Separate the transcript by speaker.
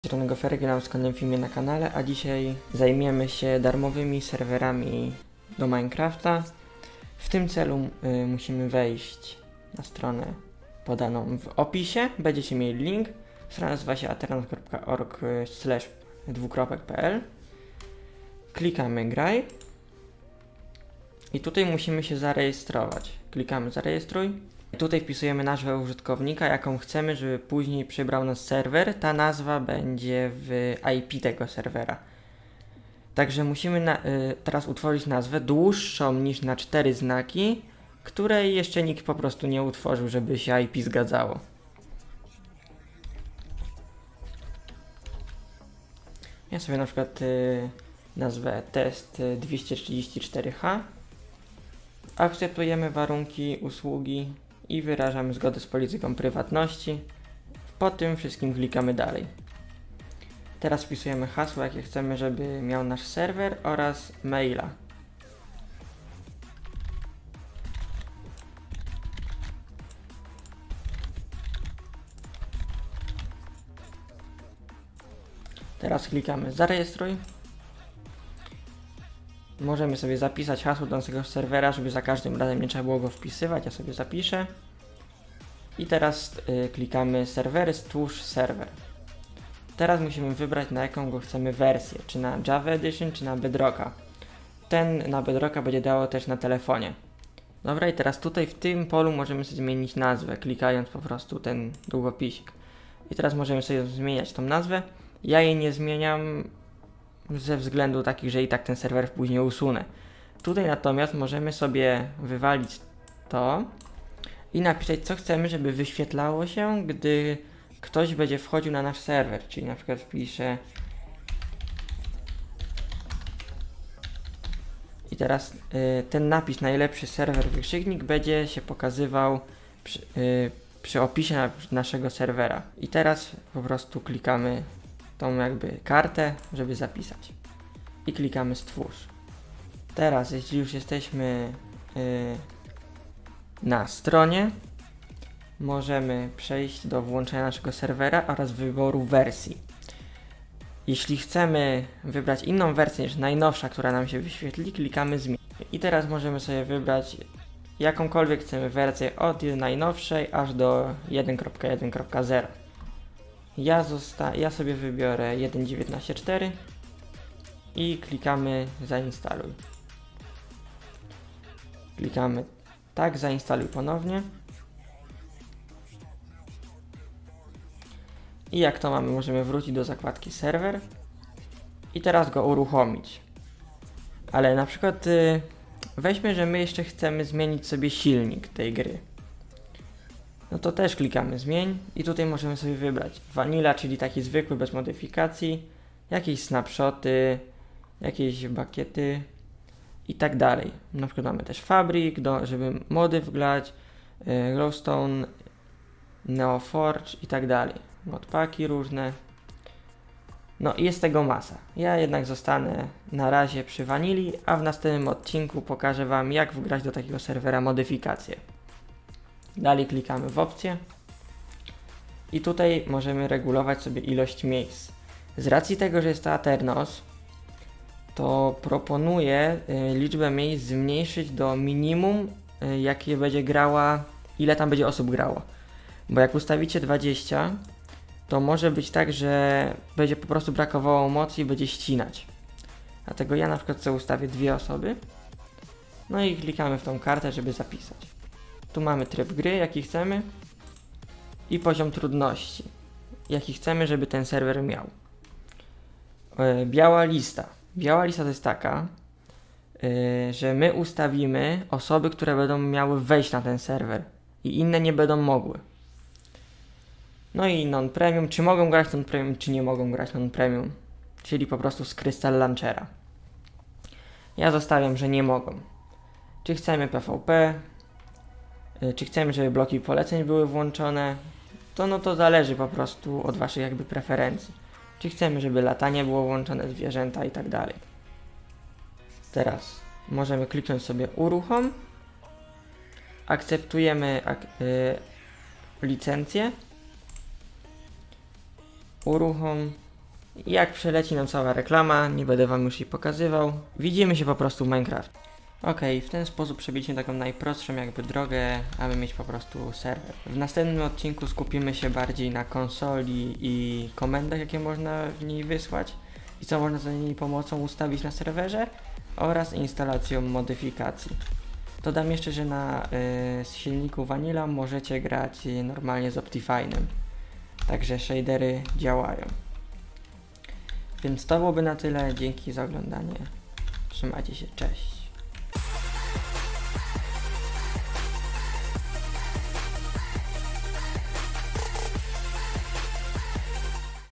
Speaker 1: strony Goferek, witam w kolejnym filmie na kanale, a dzisiaj zajmiemy się darmowymi serwerami do Minecrafta. W tym celu musimy wejść na stronę podaną w opisie, będziecie mieli link. Strona nazywa się aternos.org/2.pl. Klikamy graj i tutaj musimy się zarejestrować. Klikamy zarejestruj. Tutaj wpisujemy nazwę użytkownika, jaką chcemy, żeby później przybrał nas serwer. Ta nazwa będzie w IP tego serwera. Także musimy teraz utworzyć nazwę dłuższą niż na 4 znaki, której jeszcze nikt po prostu nie utworzył, żeby się IP zgadzało. Ja sobie na przykład nazwę test 234H. Akceptujemy warunki usługi i wyrażamy zgodę z polityką prywatności. Po tym wszystkim klikamy dalej. Teraz wpisujemy hasło, jakie chcemy, żeby miał nasz serwer oraz maila. Teraz klikamy zarejestruj. Możemy sobie zapisać hasło do naszego serwera, żeby za każdym razem nie trzeba było go wpisywać. Ja sobie zapiszę. I teraz klikamy serwery, stwórz serwer. Teraz musimy wybrać, na jaką go chcemy wersję. Czy na Java Edition, czy na Bedrocka. Ten na Bedrocka będzie dało też na telefonie. Dobra, i teraz tutaj w tym polu możemy sobie zmienić nazwę, klikając po prostu ten długopisik. I teraz możemy sobie zmieniać tą nazwę. Ja jej nie zmieniam ze względu takich, że i tak ten serwer później usunę. Tutaj natomiast możemy sobie wywalić to i napisać, co chcemy, żeby wyświetlało się, gdy ktoś będzie wchodził na nasz serwer. Czyli na przykład wpiszę i teraz ten napis najlepszy serwer wykrzyknik będzie się pokazywał przy opisie naszego serwera. I teraz po prostu klikamy tą jakby kartę, żeby zapisać. I klikamy stwórz. Teraz, jeśli już jesteśmy na stronie, możemy przejść do włączenia naszego serwera oraz wyboru wersji. Jeśli chcemy wybrać inną wersję niż najnowsza, która nam się wyświetli, klikamy zmień. I teraz możemy sobie wybrać jakąkolwiek chcemy wersję od najnowszej aż do 1.1.0. Ja sobie wybiorę 1.19.4 i klikamy zainstaluj. Klikamy tak, zainstaluj ponownie. I jak to mamy, możemy wrócić do zakładki serwer i teraz go uruchomić. Ale na przykład weźmy, że my jeszcze chcemy zmienić sobie silnik tej gry. No to też klikamy zmień i tutaj możemy sobie wybrać vanilla, czyli taki zwykły, bez modyfikacji, jakieś snapshoty, jakieś bakiety i tak dalej. Na przykład mamy też Fabric, żeby mody wgrać, Glowstone, Neoforge i tak dalej. Modpaki różne. No i jest tego masa. Ja jednak zostanę na razie przy wanili, a w następnym odcinku pokażę Wam, jak wgrać do takiego serwera modyfikacje. Dalej klikamy w opcję i tutaj możemy regulować sobie ilość miejsc. Z racji tego, że jest to Aternos, to proponuję liczbę miejsc zmniejszyć do minimum, jakie będzie grała, ile tam będzie osób grało. Bo jak ustawicie 20, to może być tak, że będzie po prostu brakowało mocy i będzie ścinać. Dlatego ja na przykład sobie ustawię 2 osoby. No i klikamy w tą kartę, żeby zapisać. Tu mamy tryb gry, jaki chcemy i poziom trudności, jaki chcemy, żeby ten serwer miał. Biała lista. Biała lista to jest taka, że my ustawimy osoby, które będą miały wejść na ten serwer i inne nie będą mogły. No i non-premium, czy mogą grać non-premium, czy nie mogą grać non-premium, czyli po prostu z Crystal Launchera. Ja zostawiam, że nie mogą. Czy chcemy PvP, czy chcemy, żeby bloki poleceń były włączone, to zależy po prostu od Waszych jakby preferencji. Czy chcemy, żeby latanie było włączone, zwierzęta i tak dalej. Teraz możemy kliknąć sobie uruchom. Akceptujemy licencję. Uruchom I jak przeleci nam cała reklama, nie będę wam już jej pokazywał, widzimy się po prostu w Minecraft. Okej, w ten sposób przebiliśmy taką najprostszą jakby drogę, aby mieć po prostu serwer. W następnym odcinku skupimy się bardziej na konsoli i komendach, jakie można w niej wysłać i co można za jej pomocą ustawić na serwerze oraz instalacją modyfikacji. Dodam jeszcze, że na silniku Vanilla możecie grać normalnie z Optifine'em, także shadery działają. Więc to byłoby na tyle, dzięki za oglądanie, trzymajcie się, cześć.